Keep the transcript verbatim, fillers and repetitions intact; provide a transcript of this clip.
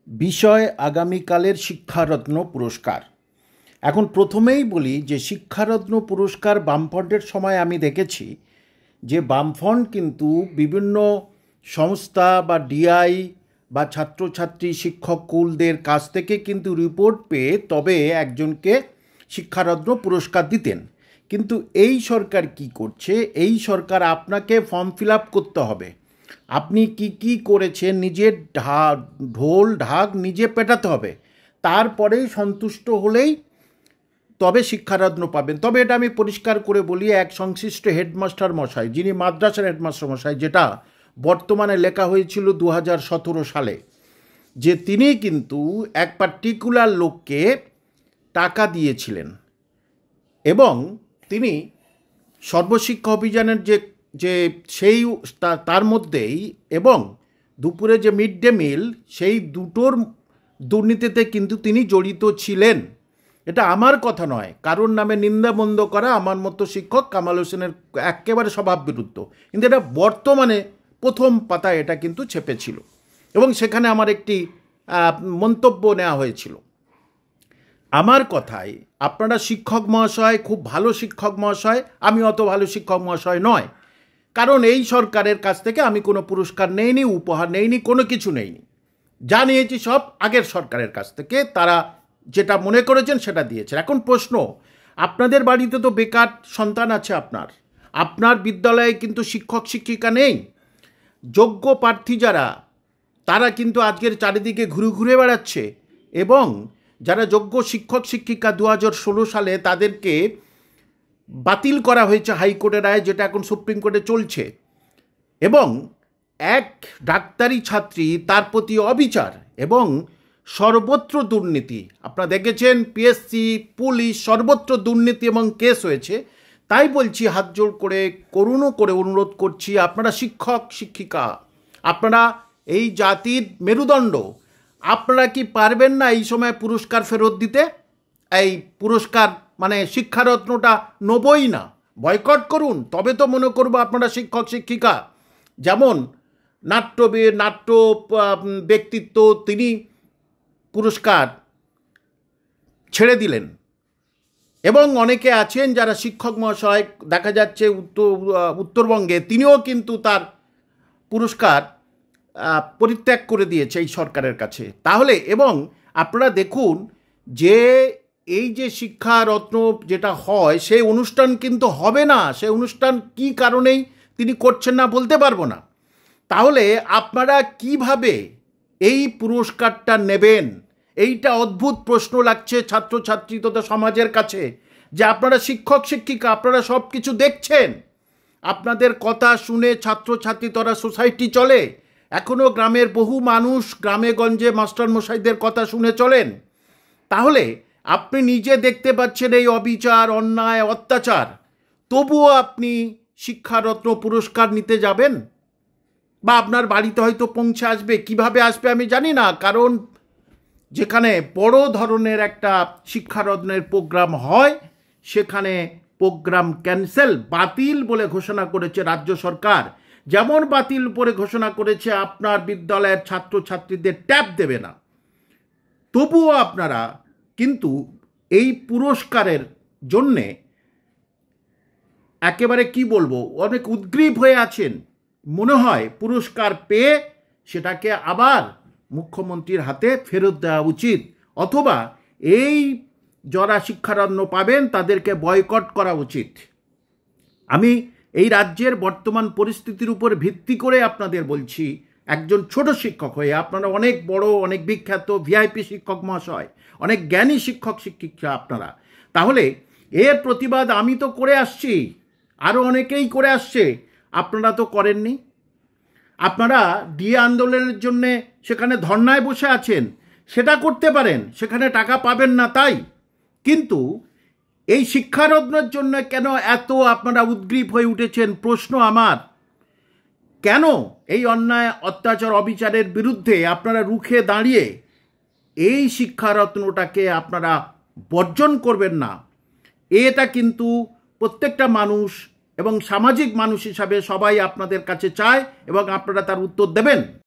বিষয় আগামীকালের শিক্ষারত্ন পুরস্কার। এখন প্রথমেই বলি যে শিক্ষারত্ন পুরস্কার বামফ্রন্টের সময় আমি দেখেছি যে বামফ্রন্ট কিন্তু বিভিন্ন সংস্থা বা ডিআই বা ছাত্রছাত্রী শিক্ষক কুলদের কাছ থেকে কিন্তু রিপোর্ট পেয়ে তবে একজনকে শিক্ষারত্ন পুরস্কার দিতেন। কিন্তু এই সরকার কি করছে? এই সরকার আপনাকে ফর্ম ফিল আপ করতে হবে, আপনি কি কি করেছেন নিজের ঢা ঢোল ঢাক নিজে পেটাতে হবে, তারপরেই সন্তুষ্ট হলেই তবে শিক্ষারত্ন পাবেন। তবে এটা আমি পরিষ্কার করে বলি, এক সংশ্লিষ্ট হেডমাস্টার মশাই, যিনি মাদ্রাসার হেডমাস্টার মশাই, যেটা বর্তমানে লেখা হয়েছিল দু হাজার সতেরো সালে, যে তিনি কিন্তু এক পার্টিকুলার লোককে টাকা দিয়েছিলেন এবং তিনি সর্বশিক্ষা অভিযানের যে যে সেই তার মধ্যেই এবং দুপুরে যে মিড ডে মিল, সেই দুটোর দুর্নীতিতে কিন্তু তিনি জড়িত ছিলেন। এটা আমার কথা নয়, কারোর নামে নিন্দাবন্ধ করা আমার মতো শিক্ষক কামাল হোসেনের একেবারে স্বভাব বিরুদ্ধ, কিন্তু এটা বর্তমানে প্রথম পাতায় এটা কিন্তু ছেপেছিল এবং সেখানে আমার একটি মন্তব্য নেওয়া হয়েছিল। আমার কথায় আপনারা শিক্ষক মহাশয় খুব ভালো শিক্ষক মহাশয়, আমি অত ভালো শিক্ষক মহাশয় নয়, কারণ এই সরকারের কাছ থেকে আমি কোনো পুরস্কার নেইনি, উপহার নেইনি, কোনো কিছু নেইনি। যা নিয়েছি সব আগের সরকারের কাছ থেকে, তারা যেটা মনে করেছেন সেটা দিয়েছেন। এখন প্রশ্ন, আপনাদের বাড়িতে তো বেকার সন্তান আছে, আপনার আপনার বিদ্যালয়ে কিন্তু শিক্ষক শিক্ষিকা নেই। যোগ্য প্রার্থী যারা, তারা কিন্তু আজকের চারিদিকে ঘুরে ঘুরে বেড়াচ্ছে এবং যারা যোগ্য শিক্ষক শিক্ষিকা দু হাজার ষোলো সালে তাদেরকে বাতিল করা হয়েছে হাইকোর্টের রায়, যেটা এখন সুপ্রিম কোর্টে চলছে, এবং এক ডাক্তারি ছাত্রী, তার প্রতি অবিচার এবং সর্বত্র দুর্নীতি। আপনারা দেখেছেন পিএসসি, পুলিশ, সর্বত্র দুর্নীতি এবং কেস হয়েছে। তাই বলছি, হাত জোড় করে করুণ করে অনুরোধ করছি, আপনারা শিক্ষক শিক্ষিকা, আপনারা এই জাতির মেরুদণ্ড, আপনারা কি পারবেন না এই সময় পুরস্কার ফেরত দিতে? এই পুরস্কার মানে শিক্ষারত্নটা নেবই না, বয়কট করুন, তবে তো মনে করবো আপনারা শিক্ষক শিক্ষিকা। যেমন নাট্যবীর, নাট্য ব্যক্তিত্ব, তিনি পুরস্কার ছেড়ে দিলেন এবং অনেকে আছেন যারা শিক্ষক মহাশয়, দেখা যাচ্ছে উত্তর উত্তরবঙ্গে তিনিও কিন্তু তার পুরস্কার পরিত্যাগ করে দিয়েছে এই সরকারের কাছে। তাহলে এবং আপনারা দেখুন যে এই যে শিক্ষারত্ন যেটা হয়, সেই অনুষ্ঠান কিন্তু হবে না। সেই অনুষ্ঠান কি কারণেই তিনি করছেন না বলতে পারবো না। তাহলে আপনারা কিভাবে এই পুরস্কারটা নেবেন? এইটা অদ্ভুত প্রশ্ন লাগছে ছাত্রছাত্রী তথা সমাজের কাছে, যে আপনারা শিক্ষক শিক্ষিকা, আপনারা সব কিছু দেখছেন, আপনাদের কথা শুনে ছাত্রছাত্রী তথা সোসাইটি চলে। এখনও গ্রামের বহু মানুষ গ্রামে গঞ্জে মাস্টারমশাইদের কথা শুনে চলেন। তাহলে আপনি নিজে দেখতে পাচ্ছেন এই অবিচার, অন্যায়, অত্যাচার, তবুও আপনি শিক্ষারত্ন পুরস্কার নিতে যাবেন? বা আপনার বাড়িতে হয়তো পৌঁছে আসবে, কিভাবে আসবে আমি জানি না, কারণ যেখানে বড় ধরনের একটা শিক্ষারত্নের প্রোগ্রাম হয়, সেখানে প্রোগ্রাম ক্যান্সেল, বাতিল বলে ঘোষণা করেছে রাজ্য সরকার। যেমন বাতিল করে ঘোষণা করেছে আপনার বিদ্যালয়ের ছাত্রছাত্রীদের ট্যাব দেবে না, তবুও আপনারা কিন্তু এই পুরস্কারের জন্যে একেবারে কি বলবো, অনেক উদ্গ্রীব হয়ে আছেন। মনে হয় পুরস্কার পেয়ে সেটাকে আবার মুখ্যমন্ত্রীর হাতে ফেরত দেওয়া উচিত, অথবা এই যারা শিক্ষারত্ন পাবেন তাদেরকে বয়কট করা উচিত। আমি এই রাজ্যের বর্তমান পরিস্থিতির উপর ভিত্তি করে আপনাদের বলছি, একজন ছোট শিক্ষক হয়ে, আপনারা অনেক বড়, অনেক বিখ্যাত ভিআইপি শিক্ষক মহাশয়, অনেক জ্ঞানী শিক্ষক শিক্ষিকা আপনারা, তাহলে এর প্রতিবাদ আমি তো করে আসছি, আরও অনেকেই করে আসছে, আপনারা তো করেননি। আপনারা ডিএ আন্দোলনের জন্যে সেখানে ধর্নায় বসে আছেন, সেটা করতে পারেন, সেখানে টাকা পাবেন না তাই, কিন্তু এই শিক্ষারত্নের জন্য কেন এত আপনারা উদ্গ্রীব হয়ে উঠেছেন? প্রশ্ন আমার, কেন এই অন্যায়, অত্যাচার, অবিচারের বিরুদ্ধে আপনারা রুখে দাঁড়িয়ে এই শিক্ষারত্নটাকে আপনারা বর্জন করবেন না? এটা কিন্তু প্রত্যেকটা মানুষ এবং সামাজিক মানুষ হিসাবে সবাই আপনাদের কাছে চায় এবং আপনারা তার উত্তর দেবেন।